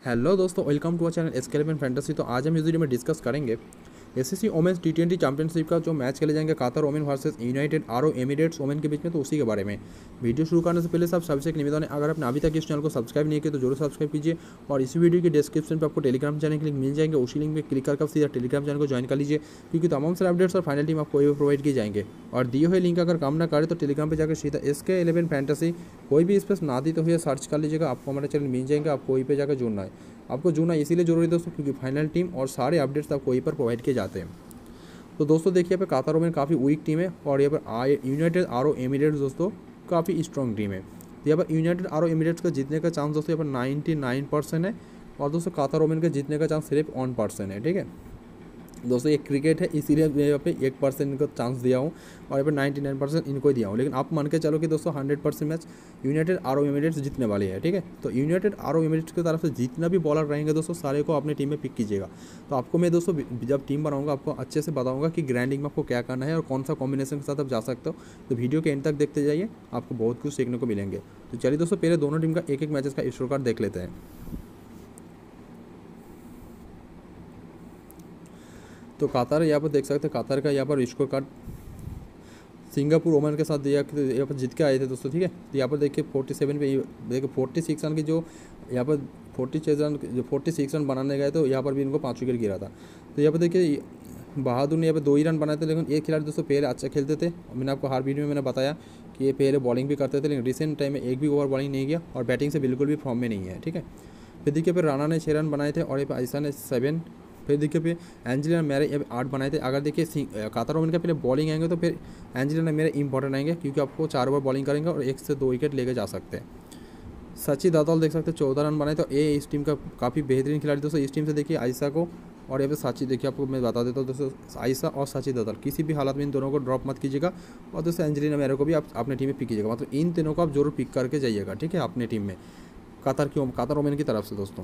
Hello दोस्तों, welcome to our channel एस11 fantasy. तो आज हम इस वीडियो में डिस्कस करेंगे एसएससी वोमेंस टी20 चैंपियनशिप का जो मैच खेले जाएंगे Qatar women versus United Arab Emirates women के बीच में, तो उसी के बारे में वीडियो शुरू करने से पहले सबसे एक निवेदन है, अगर आपने अभी तक इस चैनल को सब्सक्राइब नहीं किया तो जरूर सब्सक्राइब कीजिए। और इसी वीडियो की डिस्क्रिप्शन पर आपको टेलीग्राम चैनल के लिंक मिल जाएंगे, उसी लिंक पर क्लिक करके आप सीधा टेलीग्राम चैनल को ज्वाइन कर लीजिए, क्योंकि तमाम सारे अपडेट्स और फाइनल टीम आपको प्रोवाइड किए जाएंगे। और दिए हुए लिंक अगर काम ना करे तो टेलीग्राम पर जाकर सीधा SK11 फैंटेसी कोई भी स्पेस ना दी तो हुए सर्च कर लीजिएगा, आपको हमारा चैनल मिल जाएंगे। आपको वहीं पर जाकर जुड़ना है। आपको जुड़ना इसीलिए जरूरी है दोस्तों, क्योंकि फाइनल टीम और सारे अपडेट्स आपको वहीं पर प्रोवाइड किए जाते हैं। तो दोस्तों देखिए, यहाँ पे कतर वोमेन काफ़ी वीक टीम है और यहाँ पर यूनाइटेड अरब एमिरेट्स दोस्तों काफ़ी स्ट्रॉन्ग टीम है। तो यहाँ पर यूनाइटेड अरब एमिरेट्स का जीतने का चांस दोस्तों यहाँ पर 99% है, और दोस्तों कतर वोमेन का जीतने का चांस सिर्फ 1% है। ठीक है दोस्तों, ये क्रिकेट है इसीलिए मैं यहाँ पे 1% इनको चांस दिया हूँ और यहाँ पे 99% इनको ही दिया हूँ। लेकिन आप मान के चलो कि दोस्तों 100% मैच यूनाइटेड अरब एमिरेट्स जीतने वाली है। ठीक है, तो यूनाइटेड अरब एमिरेट्स की तरफ से जितना भी बॉलर रहेंगे दोस्तों सारे को अपने टीम में पिक कीजिएगा। तो आपको मैं दोस्तों जब टीम बनाऊंगा आपको अच्छे से बताऊँगा कि ग्राइंडिंग में आपको क्या करना है और कौन सा कॉम्बिनेशन के साथ आप जा सकते हो। तो वीडियो के एंड तक देखते जाइए, आपको बहुत कुछ सीखने को मिलेंगे। तो चलिए दोस्तों, पहले दोनों टीम का एक मैचेस का स्कोर कार्ड देख लेते हैं। तो कतर यहाँ पर देख सकते हैं, कतर का यहाँ पर स्कोर कार्ड सिंगापुर ओमान के साथ दिया, यहाँ पर जीत के आए थे दोस्तों। ठीक है, तो यहाँ पर देखिए 47 पे देखिए 46 रन की जो यहाँ पर 46 रन बनाने गए, तो यहाँ पर भी इनको 5 विकेट गिरा था। तो यहाँ पर देखिए बहादुर ने यहाँ पर 2 ही रन बनाए थे, लेकिन एक खिलाड़ी दोस्तों पहले अच्छा खेलते थे। मैंने आपको हर वीडियो में मैंने बताया कि ये पहले बॉलिंग भी करते थे, लेकिन रिसेंट टाइम में एक भी ओवर बॉलिंग नहीं किया और बैटिंग से बिल्कुल भी फॉर्म में नहीं है। ठीक है, फिर देखिए फिर राणा ने 6 रन बनाए थे और ये आयशा ने 7। फिर देखिए फिर एंजेलिना मेरे 8 बनाए थे। अगर देखिए कतर वोमेन के पहले बॉलिंग आएंगे तो फिर एंजेलिना मेरे इंपॉर्टेंट आएंगे, क्योंकि आपको 4 ओवर बॉलिंग करेंगे और 1 से 2 विकेट लेके जा सकते हैं। सचिन दादौल देख सकते हैं 14 रन बनाए, तो ये इस टीम का काफ़ी बेहतरीन खिलाड़ी दोस्तों। इस टीम से देखिए आयशा को और यहाँ पे साची, देखिए आपको मैं बता देता हूँ दोस्तों, आयशा और सचिन दादौल किसी भी हालत में इन दोनों को ड्रॉप मत कीजिएगा। और दोस्तों एंजेलिना मेरे को भी आप अपने टीम में पिक कीजिएगा, मतलब इन तीनों को आप जरूर पिक करके जाइएगा। ठीक है, अपने टीम में कतर वोमेन की तरफ से दोस्तों।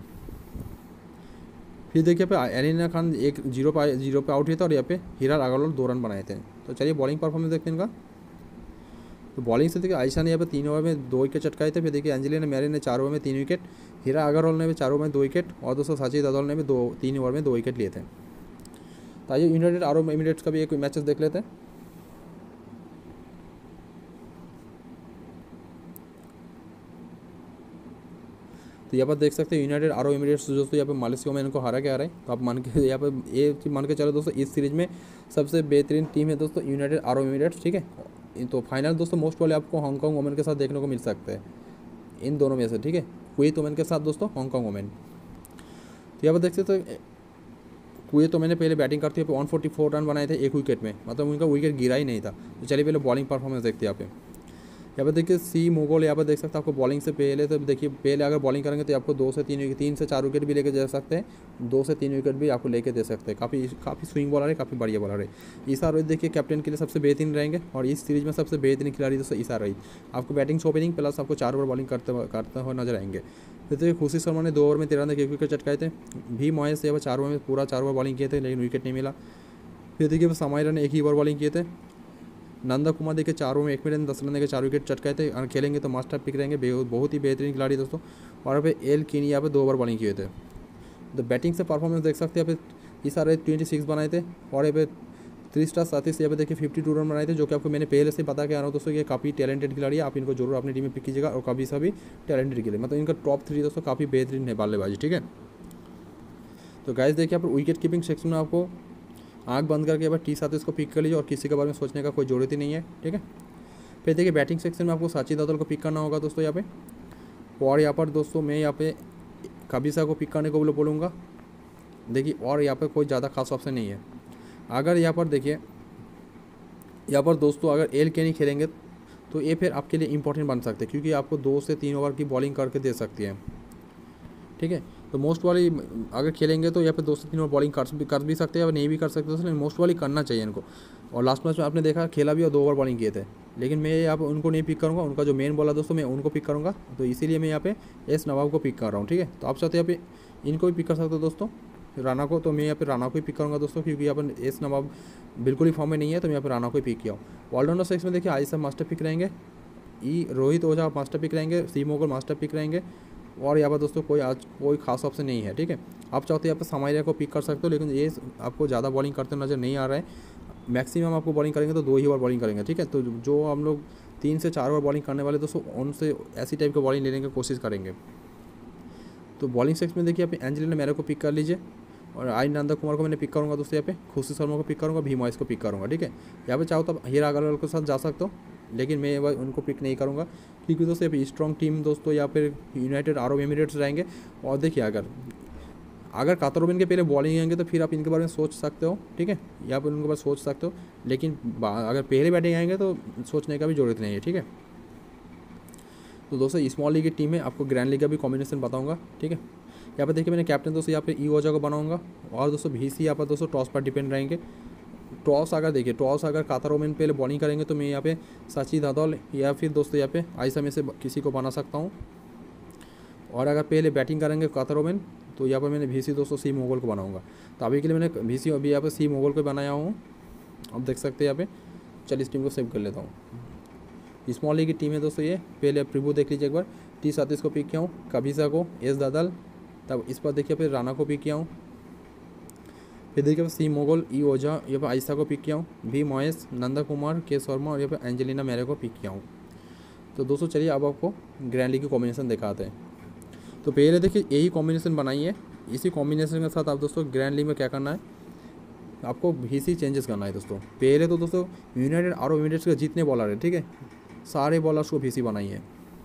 फिर देखिए पे एलिना खान 0 पे आउट हुए थे और यहाँ पे हीरा अग्रवाल 2 रन बनाए थे। तो चलिए बॉलिंग परफॉर्मेंस देखते हैं इनका। तो बॉलिंग से देखिए आयशा ने यहाँ पे 3 ओवर में 2 विकेट चटकाए थे। फिर देखिए एंजेलिना मैरी ने 4 ओवर में 3 विकेट, हीरा अग्रवाल ने भी 4 ओवर में 2 विकेट, और दोस्तों सचिन दादौल ने भी 3 ओवर में 2 विकेट लिए थे। तो आइए यूनाइटेड अरब एमिरेट्स का भी एक मैचेस देख लेते हैं। तो यहाँ पर देख सकते हैं यूनाइटेड अरब एमिरेट्स दोस्तों यहाँ पे मालेशिया में इनको हारा के आ रहा है। तो आप मान के यहाँ पर ये चीज़ मान के चलो दोस्तों, इस सीरीज में सबसे बेहतरीन टीम है दोस्तों यूनाइटेड अरब एमिरेट्स। ठीक है, तो फाइनल दोस्तों मोस्ट वाले आपको हांगकांग वोमेन के साथ देखने को मिल सकते हैं, इन दोनों में से। ठीक है, कुवैत वोमेन के साथ दोस्तों हांगकांग वोमेन। तो यहाँ पर देख सकते हैं कुवैत वोमेन ने पहले बैटिंग करते हुए 144 रन बनाए थे 1 विकेट में, मतलब उनका विकेट गिरा ही नहीं था। तो चलिए पहले बॉलिंग परफॉर्मेंस देखते हैं यहाँ पर देखिए सी मोगल यहाँ पर देख सकते हैं आपको बॉलिंग से पहले, तो देखिए पहले अगर बॉलिंग करेंगे तो आपको 2 से 4 विकेट भी लेके दे सकते हैं, 2 से 3 विकेट भी आपको लेके दे सकते हैं। काफ़ी स्विंग बॉलर है, काफ़ी बढ़िया बॉलर है। ईसा रोहित देखिए कैप्टन के लिए सबसे बेहतरीन रहेंगे, और इस सीरीज में सबसे बेहतरीन खिलाड़ी दोस्तों ईसा रोहित। आपको बैटिंग ओपनिंग प्लस आपको 4 ओवर बॉलिंग करते हुए नजर आएंगे। तो देखिए खुशी शर्मा ने 2 ओवर में 13 रन 1 विकेट चटकाए थे। भी महेश यहाँ 4 ओवर में पूरा 4 ओवर बॉलिंग किए थे, लेकिन विकेट नहीं मिला। फिर देखिए समायरा ने 1 ही ओवर बॉलिंग किए थे। नंदा कुमार देखिए 4 ओवर में 1 मिनट 10 रन देकर 4 विकेट चटकाए थे। खेलेंगे तो मास्टर पिक रहेंगे, बहुत ही बेहतरीन खिलाड़ी दोस्तों। और यहाँ पे एल किनी यहाँ पे 2 ओवर बॉलिंग किए थे। तो बैटिंग से परफॉर्मेंस देख सकते हैं, यहाँ पे इस सारे 26 बनाए थे, और यहाँ पे 3 स्टार साथी से यहाँ पे देखिए 52 रन बनाए थे, जो कि आपको मैंने पहले से बता के आ रहा हूँ दोस्तों। ये काफ़ी टैलेंटेड खिलाड़ी है, आप इनको जरूर अपनी टीम में पिक कीजिएगा। और कभी सभी टैलेंटेड खिलाड़ी, मतलब इनका टॉप 3 दोस्तों काफ़ी बेहतरीन है बल्लेबाजी। ठीक है, तो गाइस देखिए यहाँ पर विकेट कीपिंग सेक्शन में आपको आँख बंद करके यहाँ पर टी साथ इसको पिक कर लीजिए, और किसी के बारे में सोचने का कोई जरूरत ही नहीं है। ठीक है, फिर देखिए बैटिंग सेक्शन में आपको सचिन दादौल को पिक करना होगा दोस्तों यहाँ पे। और यहाँ पर दोस्तों मैं यहाँ पे कबिसा को पिक करने को बोलूँगा। देखिए और यहाँ पर कोई ज़्यादा खास ऑप्शन नहीं है। अगर यहाँ पर देखिए यहाँ पर दोस्तों अगर एल केनी खेलेंगे तो ये फिर आपके लिए इंपॉर्टेंट बन सकते हैं, क्योंकि आपको 2 से 3 ओवर की बॉलिंग करके दे सकती है। ठीक है, तो मोस्ट वाली अगर खेलेंगे तो यहाँ पे 2 से 3 ओवर बॉलिंग कर भी सकते हैं, और नहीं भी कर सकते दोस्तों, लेकिन मोस्ट वाली करना चाहिए इनको। और लास्ट मैच में आपने देखा खेला भी और 2 ओवर बॉलिंग किए थे, लेकिन मैं यहाँ पर उनको नहीं पिक करूँगा। उनका जो मेन बॉलर दोस्तों मैं उनको पिक करूँगा, तो इसीलिए मैं यहाँ पे एस नवाब को पिक कर रहा हूँ। ठीक है, तो आप चाहते यहाँ पे इनको भी पिक कर सकते हो दोस्तों, राणा को। तो मैं यहाँ पे राणा को ही पिक करूँगा दोस्तों, क्योंकि यहाँ पर एस नवाब बिल्कुल ही फॉर्म में नहीं है, तो मैं यहाँ पर राणा को ही पिक किया हूँ। ऑलराउंडर सेक्शन में देखिए आयशा मास्टर पिक रहेंगे, रोहित ओझा मास्टर पिक रहेंगे, सी मोगल मास्टर पिक रहेंगे, और यहाँ पर दोस्तों कोई खास ऑप्शन नहीं है, ठीक है। आप चाहते हैं यहाँ पर समारिया को पिक कर सकते हो, लेकिन ये आपको ज़्यादा बॉलिंग करते नज़र नहीं आ रहा है। मैक्सिमम आपको बॉलिंग करेंगे तो 2 ही बार बॉलिंग करेंगे, ठीक है। तो जो हम लोग 3 से 4 बार बॉलिंग करने वाले दोस्तों, उनसे ऐसी टाइप की बॉलिंग लेने की कोशिश करेंगे। तो बॉलिंग सेक्शन में देखिए, आप एंजेलिना मैरे को पिक कर लीजिए, और आई नंदा कुमार को मैंने पिक करूँगा दोस्तों। यहाँ पे खुशी शर्मा को पिक करूँगा, भी मॉइस को पिक करूँगा, ठीक है। यहाँ पे चाहो तो हीरा अग्रवाल के साथ जा सकते हो, लेकिन मैं उनको पिक नहीं करूँगा, क्योंकि दोस्तों यहाँ पे स्ट्रॉन्ग टीम दोस्तों यहाँ पे यूनाइटेड अरब एमिरेट्स रहेंगे। और देखिए, अगर कातरोबिन के पहले बॉलिंग आएंगे तो फिर आप इनके बारे में सोच सकते हो, ठीक है। यहाँ पर उनके बारे में सोच सकते हो, लेकिन अगर पहले बैटिंग आएंगे तो सोचने का भी जरूरत नहीं है, ठीक है। तो दोस्तों स्मॉल लीग की टीम है, आपको ग्रैंड लीग का भी कॉम्बिनेशन बताऊंगा, ठीक है। यहाँ पर देखिए, मैंने कैप्टन दोस्तों यहाँ पे ई ओजा को बनाऊंगा, और दोस्तों VC यहाँ पर दोस्तों टॉस पर डिपेंड रहेंगे। टॉस अगर कातरोबिन पहले बॉलिंग करेंगे तो मैं यहाँ पे सची दादौल या फिर दोस्तों यहाँ पे आयशा में से किसी को बना सकता हूँ। और अगर पहले बैटिंग करेंगे कातरोबिन तो यहाँ पर मैंने VC दोस्तों सी मोगल को बनाऊंगा। तो अभी के लिए मैंने VC अभी यहाँ पर सी मोगल को बनाया हूँ, अब देख सकते हैं यहाँ पे। चलिए इस टीम को सेव कर लेता हूँ। स्मॉल लीग की टीम है दोस्तों ये। पहले प्रीव्यू देख लीजिए एक बार। T सतीश को पिक किया हूँ, कबिसा को, एस दादल, तब इस पर देखिए फिर राणा को पिक किया हूँ, फिर देखिए सी मोगल, ई ओझा, यहाँ पर आयशा को पिक किया हूँ, भी मॉयस, नंदा कुमार, के शर्मा और यहाँ पर एंजेलिना मैरे को पिक किया हूँ। तो दोस्तों चलिए अब आपको ग्रैंड लीग की कॉम्बिनेशन दिखाते हैं। तो पहले देखिए यही कॉम्बिनेशन बनाइए, इसी कॉम्बिनेशन के साथ आप दोस्तों ग्रैंड लीग में क्या करना है, आपको VC चेंजेस करना है दोस्तों। पहले तो दोस्तों यूनाइटेड अरब एमिरेट्स के जितने बॉलर है, ठीक है, सारे बॉलर्स को VC बनाइए।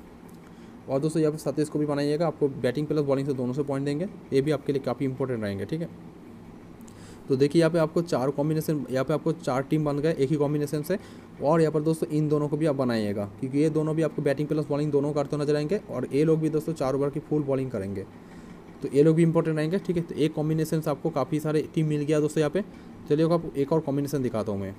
और दोस्तों यहाँ पर सतीश को भी बनाइएगा, आपको बैटिंग प्लस बॉलिंग से दोनों से पॉइंट देंगे, ये भी आपके लिए काफ़ी इंपॉर्टेंट रहेंगे, ठीक है। तो देखिए यहाँ पे आपको 4 कॉम्बिनेशन, यहाँ पे आपको 4 टीम बन गए एक ही कॉम्बिनेशन से। और यहाँ पर दोस्तों इन दोनों को भी आप बनाइएगा, क्योंकि ये दोनों भी आपको बैटिंग प्लस बॉलिंग दोनों करते नजर आएंगे, और ये लोग भी दोस्तों 4 ओवर की फुल बॉलिंग करेंगे, तो ये लोग भी इंपॉर्टेंट रहेंगे, ठीक है। तो एक कॉम्बिनेशन से आपको काफ़ी सारे टीम मिल गया दोस्तों यहाँ पे। चलिए आपको एक और कॉम्बिनेशन दिखाता हूँ मैं।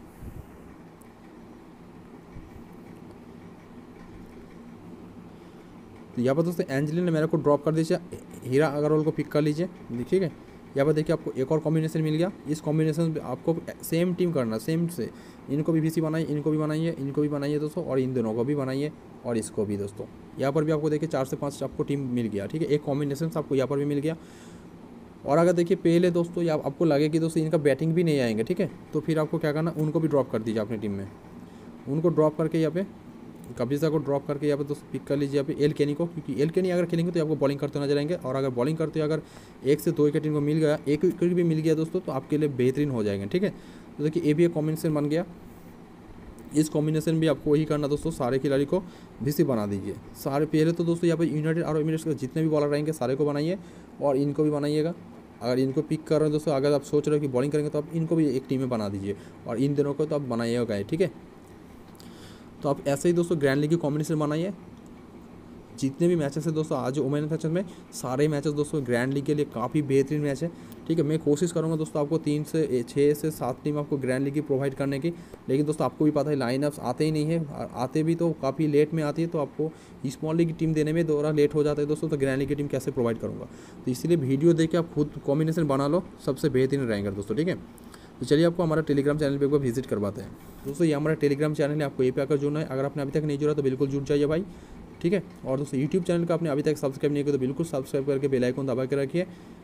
तो यहाँ पर दोस्तों एंजेलिना मैरे को ड्रॉप कर दीजिए, हीरा अग्रवाल को पिक कर लीजिए, ठीक है। यहाँ पर देखिए आपको एक और कॉम्बिनेशन मिल गया। इस कॉम्बिनेशन में आपको सेम टीम करना, सेम से इनको भी VC बनाइए, इनको भी बनाइए, इनको भी बनाइए दोस्तों, और इन दोनों को भी बनाइए, और इसको भी दोस्तों। यहाँ पर भी आपको देखिए 4 से 5 आपको टीम मिल गया, ठीक है। एक कॉम्बिनेशन आपको यहाँ पर भी मिल गया। और अगर देखिए पहले दोस्तों या आपको लगे कि दोस्तों इनका बैटिंग भी नहीं आएंगे, ठीक है, तो फिर आपको क्या करना, उनको भी ड्रॉप कर दीजिए अपनी टीम में। उनको ड्रॉप करके यहाँ पे कबिसा को ड्रॉप करके यहाँ पे दोस्तों पिक कर लीजिए यहाँ पे एल केनी को, क्योंकि एल केनी अगर खेलेंगे तो आपको बॉलिंग करते नजर आएंगे। और अगर बॉलिंग करते अगर 1 से 2 विकेट इनको मिल गया, 1 विकेट भी मिल गया दोस्तों, तो आपके लिए बेहतरीन हो जाएंगे, ठीक है। तो देखिए ये भी एक कॉम्बिनेशन बन गया। इस कॉम्बिनेशन भी आपको वही करना दोस्तों, सारे खिलाड़ी को VC बना दीजिए। सारे पहले तो दोस्तों यहाँ पे यूनाइटेड अरब एमिरेट्स के जितने भी बॉलर रहेंगे सारे को बनाइए, और इनको भी बनाइएगा। अगर इनको पिक कर रहे हैं दोस्तों, अगर आप सोच रहे हो कि बॉलिंग करेंगे तो आप इनको भी एक टीम में बना दीजिए, और इन दोनों को तो आप बनाइएगा, ठीक है। तो आप ऐसे ही दोस्तों ग्रैंड लीग की कॉम्बिनेशन बनाइए। जितने भी मैचेस है दोस्तों आज वुमेन सेक्शन में, सारे मैचेस दोस्तों ग्रैंड लीग के लिए काफ़ी बेहतरीन मैच है, ठीक है। मैं कोशिश करूंगा दोस्तों आपको 6 से 7 टीम आपको ग्रैंड लीग की प्रोवाइड करने की, लेकिन दोस्तों आपको भी पता है लाइनअप्स आते ही नहीं है, आते भी तो काफ़ी लेट में आती है, तो आपको स्मॉल लीग की टीम देने में थोड़ा लेट हो जाता है दोस्तों, तो ग्रैंड लीग की टीम कैसे प्रोवाइड करूँगा। तो इसलिए वीडियो देख के आप खुद कॉम्बिनेशन बना लो, सबसे बेहतरीन रहेंगे दोस्तों, ठीक है। तो चलिए आपको हमारा टेलीग्राम चैनल पे एक बार विजिट करवाते हैं दोस्तों। ये हमारा टेलीग्राम चैनल है, आपको ये पे आकर जुड़ना है। अगर आपने अभी तक नहीं जुड़ा तो बिल्कुल जुड़ जाइए भाई, ठीक है। और दोस्तों यूट्यूब चैनल का आपने अभी तक सब्सक्राइब नहीं किया तो बिल्कुल सब्सक्राइब करके बेल आइकन दबा के रखिए,